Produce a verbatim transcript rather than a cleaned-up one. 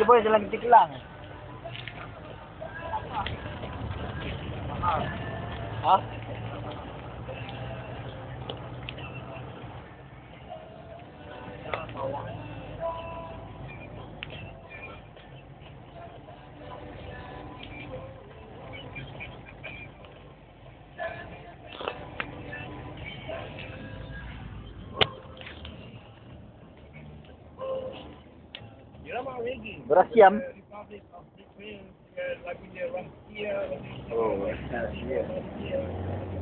Dia boleh jalan kita kelang. Ha? Beras siam. Oh, beras siam.